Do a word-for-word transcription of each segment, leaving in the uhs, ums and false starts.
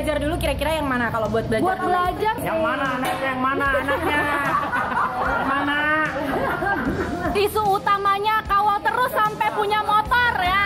belajar dulu kira-kira yang mana kalau buat belajar? Buat belajar. Yang mana anaknya? Yang mana anaknya? Mana? Isu utamanya kawal terus sampai punya motor ya.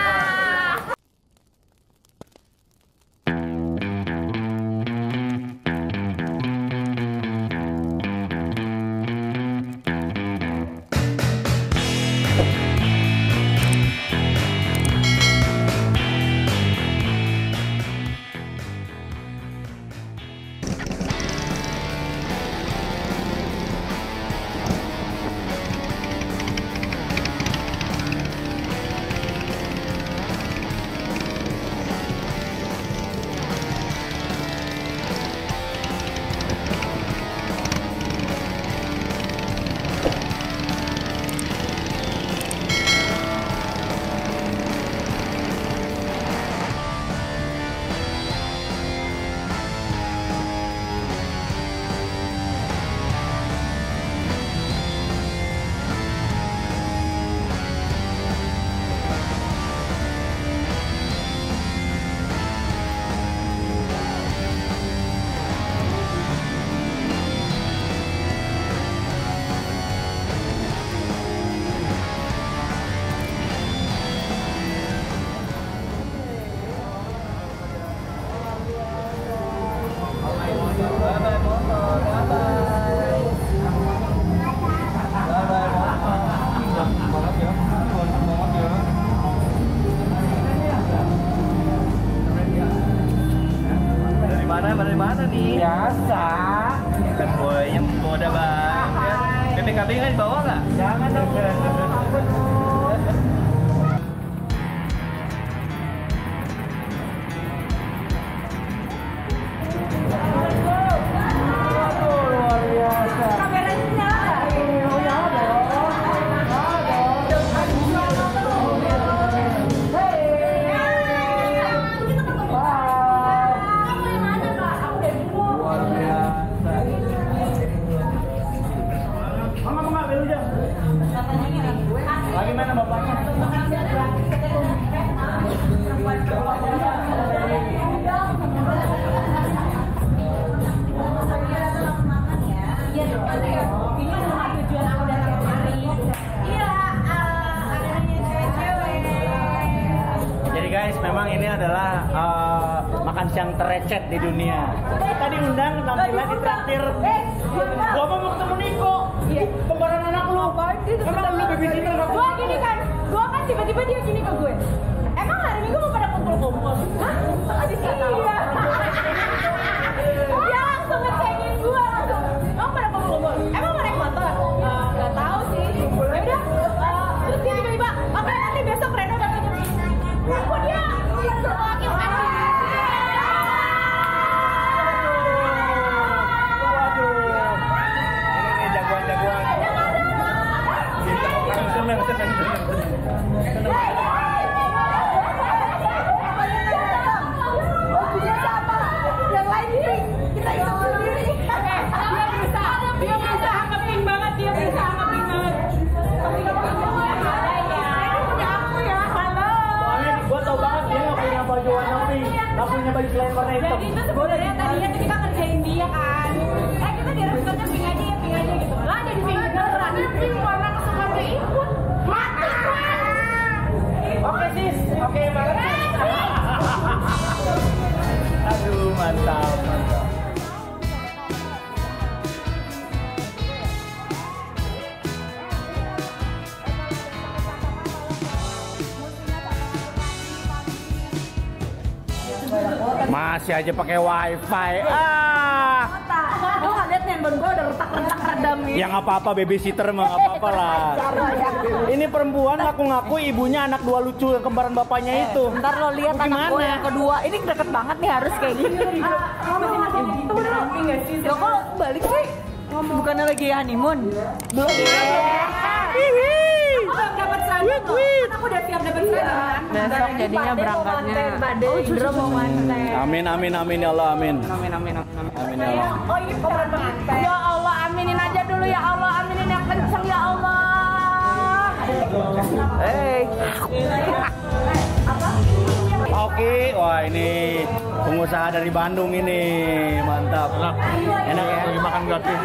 Dari mana nih? Biasa. Kan boy yang muda bang. P P K B kan dibawa nggak? Jangan dong. Bagaimana bapaknya? Jadi guys, memang ini adalah uh, makan siang terecet di dunia. Kita diundang tampilan di traktir. Gua mau ketemu Niko, kembaran anak lu. Emang lu babysitter nggak? Gua gini kan, gua kan tiba-tiba dia gini ke gue. Emang hari Minggu mau pada kumpul-kumpul? Hah? Abis iya. Dia langsung ngecengin gua langsung. Emang pada kumpul-kumpul? Emang mau naik motor? Uh, gak tahu sih. Ya udah. Uh, terus dia tiba-tiba, oke nanti besok Reno datang jam segini. Kok dia laki laki? Senang, senang, senang, senang. Yang lain ini kita hidup sendiri. Dia berusaha, dia berusaha ngeping banget, dia berusaha ngeping banget. Tapi gak apa-apa ya. Punya aku ya, halo. Soalnya gue tau banget dia gak punya baju warna pink, gak punya baju selain warna hitam. Jadi itu sebenarnya tadinya tuh kita kerjain dia kan. Eh kita direncanakan pink aja ya, pink aja gitu. Lah jadi pink beneran. Pink warna kesukaan dia ikut. Mati gue. Oke sis, oke banget. Aduh mantap, mantap. Masih aja pakai wifi. Ah. Lu nggak lihat nih handphone gue udah retak-retak redam ini. Ya nggak apa-apa, babysitter mah nggak apa-apa lah. Ini perempuan ngaku-ngaku ibunya anak dua lucu yang kembaran bapaknya itu. Ntar lo lihat anak gue yang kedua. Ini deket banget nih, harus kayak gini. Itu udah rapi nggak sih? Lo kok balik sih? Bukannya lagi honeymoon? Belum. Aku belum dapat seragam loh. Aku udah siap dapat seragam. Besok jadinya berangkatnya. Oh, Indra mau manten. Amin, amin, amin ya Allah, amin. Amin, amin, amin. Amin ya Allah. Oh, ini pemeran pengantin. Ya Allah, aminin aja dulu ya Allah, aminin yang kenceng ya Allah. Hey. Oki. Wah, ini pengusaha dari Bandung ini. Mantap. Enak, enak ya. Lagi makan gratis.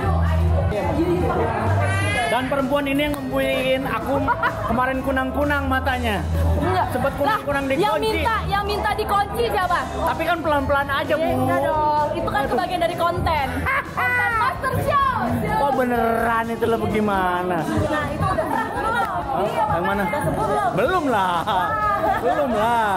Dan perempuan ini yang membuin aku kemarin kunang-kunang matanya. Enggak. Sempet kunang-kunang Lah, dikunci. yang minta, yang minta dikunci siapa? Tapi kan pelan-pelan aja, Bu. Enggak dong, itu kan kebagian dari konten. Konten Master Show. Kok beneran itu lah bagaimana? Nah, itu udah belum. Oh, yang mana? Udah sebut belum? Belum lah. Belum lah.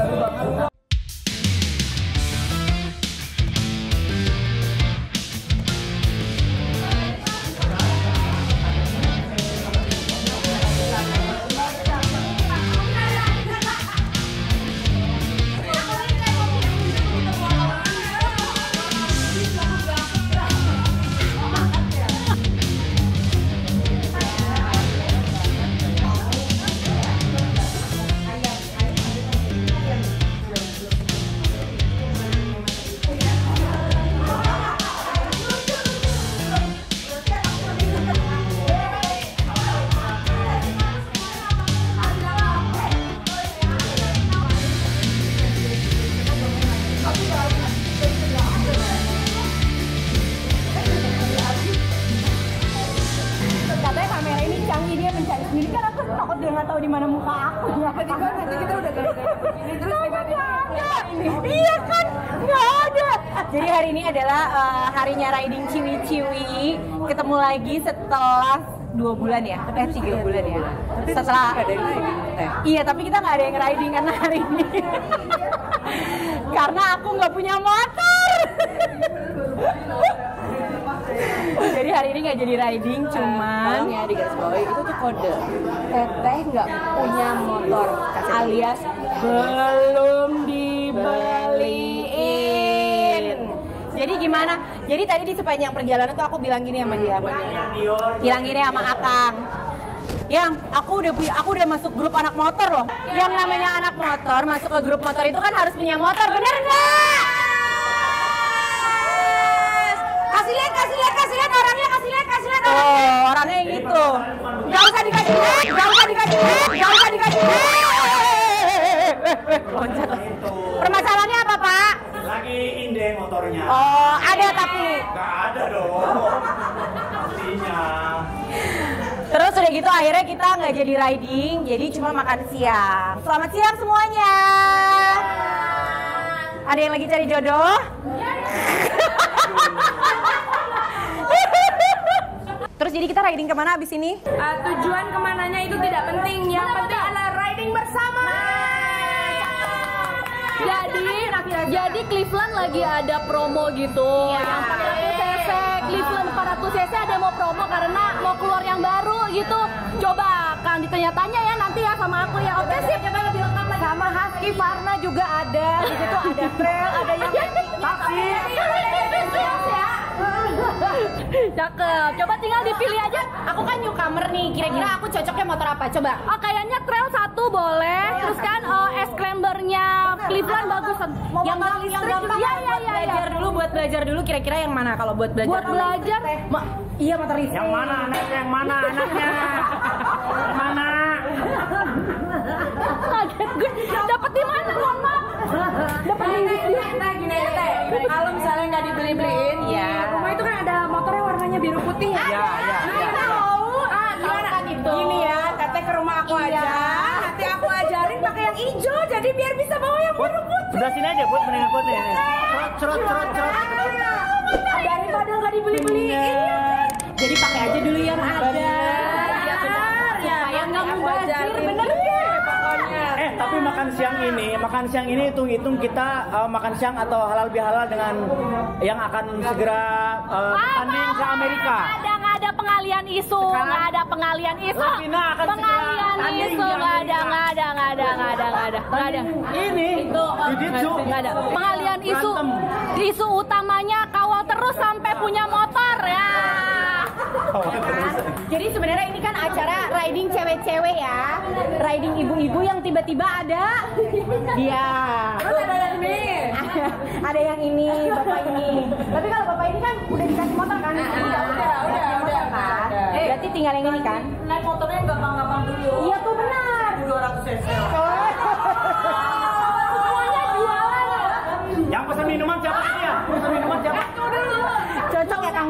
Katanya kamera ini canggih, dia mencari sendiri, kan aku takut dia nggak tahu di mana muka aku ya. Tiba-tiba nanti kita udah gara-gara begini terus tiba-tiba ini. Iya kan, nggak ada. Jadi hari ini adalah uh, harinya riding ciwi-ciwi. Ketemu lagi setelah dua bulan ya, eh tiga bulan ya. Setelah ada yang riding. Iya, tapi kita nggak ada yang riding karena hari ini. Karena aku nggak punya motor. Jadi hari ini nggak jadi riding, cuman ya di garis bawah itu tuh kode Teteh nggak punya motor alias belum dibeliin. Jadi gimana? Jadi tadi di sepanjang perjalanan tuh aku bilang gini sama dia, bilang gini sama Akang. Yang aku udah punya, aku udah masuk grup anak motor loh. Yang namanya anak motor masuk ke grup motor itu kan harus punya motor, bener nggak? Kasih lihat, kasih lihat, kasih lihat orangnya, kasih lihat, kasih lihat orangnya. Oh, orangnya yang gitu. Gak usah dikasih lihat, gak usah dikasih lihat, gak usah dikasih lihat. Loncat. Permasalahannya apa, Pak? Lagi inde motornya. Oh, ada tapi. Gak ada dong. Pastinya. Terus udah gitu akhirnya kita nggak jadi riding, jadi cuma makan siang. Selamat siang semuanya. Ada yang lagi cari jodoh? Terus jadi kita riding kemana abis ini? Uh, tujuan kemananya itu tidak penting, yang penting adalah riding bersama. Jadi, jadi Cleveland lagi ada promo gitu. Iya. Yang empat ratus cc, Cleveland empat ratus cc ada mau promo karena mau keluar yang baru gitu. Coba kan ditanya-tanya ya nanti ya sama aku ya. Oke sip. Sama Husky Varna juga ada. Di situ ada trail, ada yang taksi. Cakep. Coba tinggal dipilih aja. Aku kan newcomer nih, kira-kira aku cocoknya motor apa? Coba. Oh kayaknya trail satu boleh. Terus kan oh, es climbernya Cleveland bagus. Yang gampang, yang gampang ya, ya, buat ya, belajar ya. dulu, buat belajar dulu kira-kira yang mana kalau buat belajar? Buat dulu? belajar? Ma- iya motor listrik. Yang mana anaknya? Yang mana anaknya? Yang mana? Kaget gue. Dapet di mana, mohon maaf? Dapet di Nah gini ya teh, kalau misalnya nggak dibeli-beliin, ya rumah itu kan ada motornya warnanya biru putih ya. Ya, ya, Nah ya. kita mau, ah gimana? gitu. Gini ya, teteh ke rumah aku Iya. aja, nanti aku ajarin pakai yang hijau, jadi biar bisa bawa yang Put, biru putih. sebelah sini aja, Put, mendingan Put nih. Cerot, cerot, cerot, cerot. Daripada nggak dibeli-beliin. Iya. Jadi pakai aja dulu yang ada. Ya, Supaya nggak aku mubazir, ajarin. bener nggak? Pokoknya. Eh, tapi makan siang ini, makan siang ini hitung-hitung kita uh, makan siang atau halal bihalal dengan yang akan segera uh, tanding ke Amerika. Ada nggak ada pengalian isu, nggak ada pengalian isu. Lavina akan Pengalian segera tanding isu di nggak ada, Amerika. nggak ada, nggak ada, nggak ada, nggak ada, nggak ada. Ini Itu Jiu-Jitsu. nggak ada. Pengalian isu, Berantem. isu utamanya kawal terus sampai punya motor ya. Jadi sebenarnya ini kan acara riding cewek-cewek ya, riding ibu-ibu yang tiba-tiba ada, iya. Terus ada yang ini. Ada yang ini, bapak ini. Tapi kalau bapak ini kan udah dikasih motor kan? Udah, udah, udah, udah kan. Berarti tinggal yang ini kan? Naik motornya gampang-gampang dulu. Iya tuh benar. dua ratus cc. Semuanya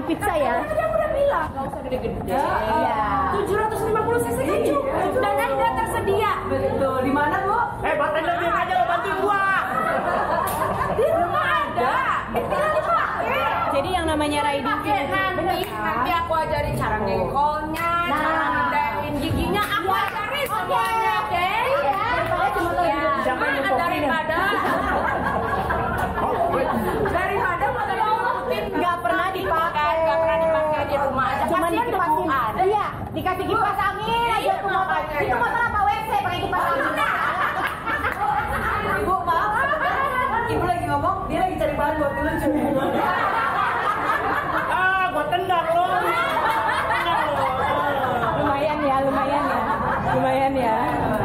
pizza ya. Tadi aku udah bilang nggak usah gede-gede. Iya. tujuh ratus lima puluh cc kan cukup. Dan ada tersedia. Betul. Di mana bu? Eh, bartender diam aja lo bantuin gua. Di rumah ada. Tinggal dipakai. Jadi yang namanya riding Oke, nanti nanti aku ajarin cara ngengkolnya, Nah. cara ngedain giginya, aku ajarin semuanya, oke? Daripada cuma lo Ya, duduk. Siapa yang nah, nyuapin? daripada daripada pada ngikutin Nggak pernah dipakai. nggak pernah dipakai di rumah aja. Cuma Kasihan dikipasin. debuan. Iya, dikasih kipas angin aja tuh motor. Itu motor apa W C pakai kipas angin? Ibu maaf, ibu lagi ngomong, dia lagi cari bahan buat lucu. Ah, gua tendang lo. Tendang lo. Lumayan ya, lumayan ya. Lumayan ya.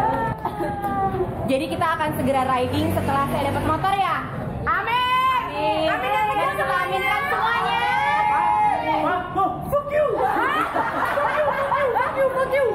Jadi kita akan segera riding setelah saya dapat motor ya. Amin. Amin, amin, Dan kita aminkan semuanya. Ah, oh, fuck you. Fuck you, fuck you.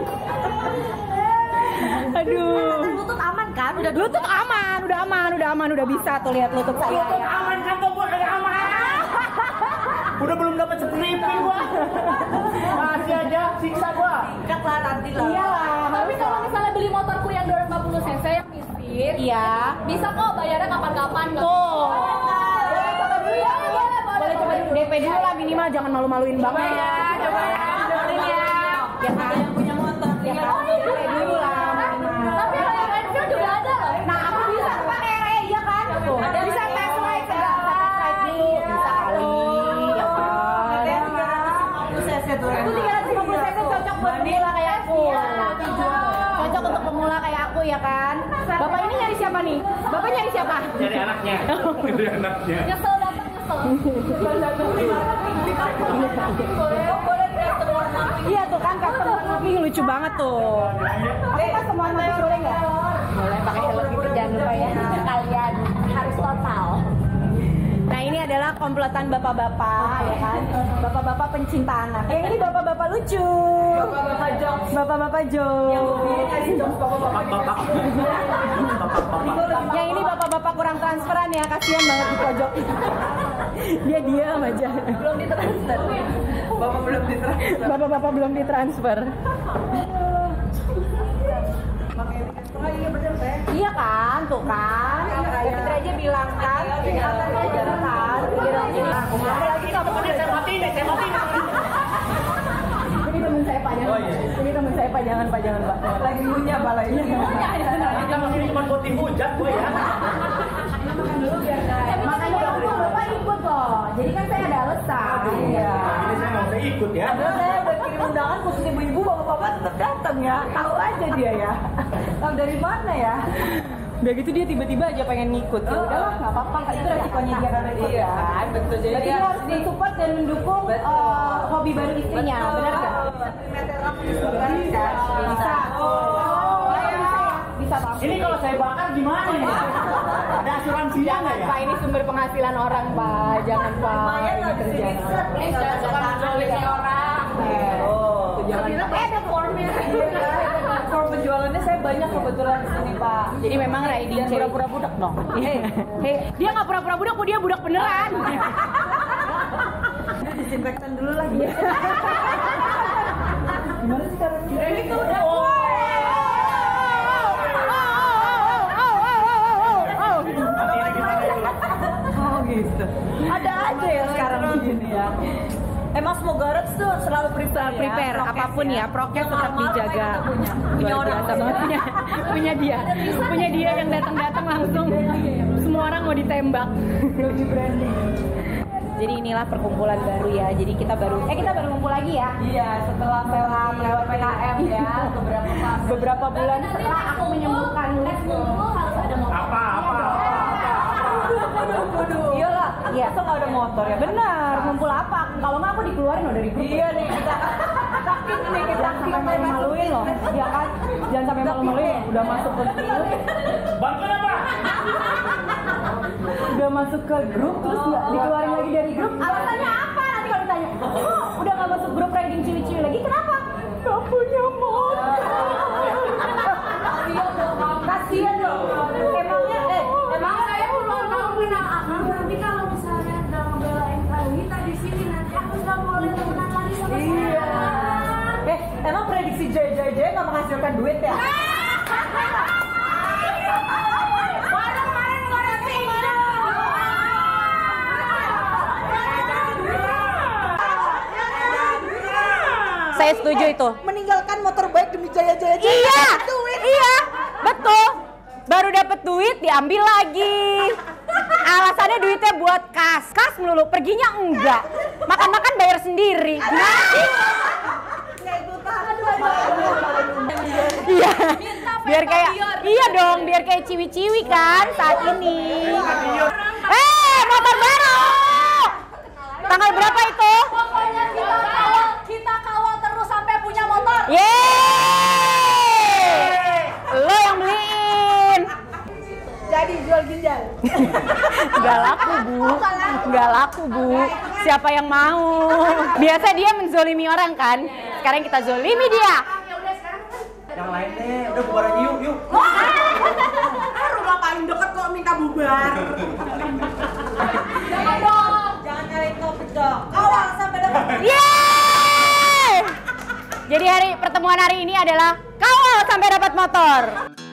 Aduh. Lutut aman kan? Udah lutut aman, udah aman, udah aman, udah bisa tuh lihat lutut saya. Lutut aman kan tuh gua kagak aman. Udah belum dapat stripping gua. Masih aja siksa gua. Dekat lah nanti lah. Iyalah. Tapi kalau misalnya beli motorku yang dua ratus lima puluh cc yang misfit, Iya. bisa kok bayarnya kapan-kapan. nggak- Tuh. Boleh coba dulu ya, boleh, boleh, Boleh coba boleh. D P dulu lah minimal, jangan malu-maluin banget. Coba ya, coba ya. Dengerin ya. Ya kan? Yang punya motor. Ya kan? D P dulu lah minimal. Tapi kalau yang Enfield juga ada loh. Nah, aku bisa pakai R E, iya kan? Tuh. Ada Bisa ada. tes ride segala tes ride dulu, bisa kali. Ya kan? tiga ratus lima puluh cc tuh. Itu tiga ratus lima puluh cc cocok buat pemula kayak aku. Cocok untuk pemula kayak aku ya kan? Bapak ini nyari siapa nih? Bapak nyari siapa? Jadi anaknya. Jadi anaknya. Nyesel dapat nyesel. Iya tuh kan customer looking lucu banget tuh. Aku pas semua nanti boleh nggak? Boleh pakai helm gitu jangan lupa ya. Kalian harus total. Nah ini adalah komplotan bapak-bapak ya kan, bapak-bapak pencinta anak. Yang ini bapak-bapak lucu. Bapak-bapak jokes. Bapak-bapak jokes. Yang begini kasih jokes bapak-bapak. Bapak. Bapak-bapak. Yang ini bapak-bapak kurang transferan ya, kasihan banget di pojok. Dia diam aja. Belum ditransfer. Bapak belum ditransfer. Bapak-bapak belum ditransfer. Iya kan, tuh kan. Fitri aja bilang kan. Iya kan. Lagi kamu kan saya mati nih, saya mati nih. Ini temen saya Pak, jangan. Ini temen saya Pak, jangan Pak, jangan Pak. Lagi ngunyah balainya. Kita masih cuma buat dihujat gua ya. Makanya aku Bapak ikut loh. Jadi kan saya ada alasan. Iya. Ini saya nggak usah ikut ya. Saya udah kirim undangan khusus ibu-ibu, bapak-bapak tetap datang ya. Tahu aja dia ya. Tahu dari mana ya? Udah gitu dia tiba-tiba aja pengen ngikut. Ya udahlah, nggak apa-apa. Itu resikonya dia karena ikut. Iya, betul. Jadi Berarti dia dia harus disupport dan mendukung eh, hobi baru istrinya, benar nggak? Bisa. Oh, ya, bisa ya. Bisa Pak. Ini kalau saya bakar gimana nih? Ada asuransinya Jangan nggak ya? Pak, ini sumber penghasilan orang Pak. Jangan Pak. lumayan loh Ini di sini. kerjaan. Please jangan suka menculik orang. Oh, jangan. Eh ada formnya. Form penjualannya saya banyak kebetulan di sini Pak. Jadi memang riding Jangan pura-pura budak dong. Hei, hei, dia nggak pura-pura budak, kok dia budak beneran. Disinfektan dulu lah dia. Gimana sih cara ini tuh udah. Nanti ini gimana ya? Oh gitu. Ada aja ya sekarang begini ya. Emang semua garage tuh selalu prepare, ya, Prepare prokes apapun ya, prokes tetap Normal dijaga. kita punya. Punya Luar orang biasa banget punya, punya dia, punya dia yang datang-datang langsung. Semua orang mau ditembak. lebih branding. Jadi inilah perkumpulan baru ya. Jadi kita baru, eh kita baru ngumpul lagi ya. Iya, setelah setelah melewat P K M ya, beberapa masa. Beberapa bulan setelah aku menyembuhkan Ngumpul harus ada motor. Apa? Apa? Iyalah, Iya. masa nggak ada motor ya? benar, ngumpul apa? Kalau nggak aku dikeluarin loh dari grup. Iya nih kita. Takut nih kita Jangan sampai malu-maluin loh, ya kan? Jangan sampai malu-maluin. Udah masuk ke grup, Bantuin apa? udah masuk ke grup terus nggak dikeluarin lagi dari grup. Alasannya apa? Nanti kalau ditanya, oh, udah nggak masuk grup riding ciwi-ciwi lagi, kenapa? Gak punya motor. Kasian loh. Emangnya, eh, emang Saya ulang tahun minal amal, nanti kalau misalnya nggak ngebelain kita di sini nanti aku nggak boleh ya? Saya setuju itu. Meninggalkan motor baik demi jaya-jaya. Iya, iya, betul. Baru dapat duit diambil lagi. Alasannya duitnya buat kas, kas melulu. Perginya enggak. Makan-makan bayar sendiri. Gimana sih? Iya, biar kayak, iya dong, biar kayak ciwi-ciwi kan saat ini. Eh, motor baru. Tanggal berapa itu? Pokoknya kita kawal, kita kawal terus sampai punya motor. Yeay! Lo yang beliin. Jadi jual ginjal. Gak laku, Bu. Gak laku, Bu. Siapa yang mau? Biasa dia menzolimi orang kan? Sekarang kita zolimi dia. Yang lain deh, udah bubar aja yuk, yuk. Ah, rumah paling deket kok minta bubar. Jangan dong. Jangan nyari topik dong. Kawal sampai dapat. Yeay! Jadi hari pertemuan hari ini adalah kawal sampai dapat motor.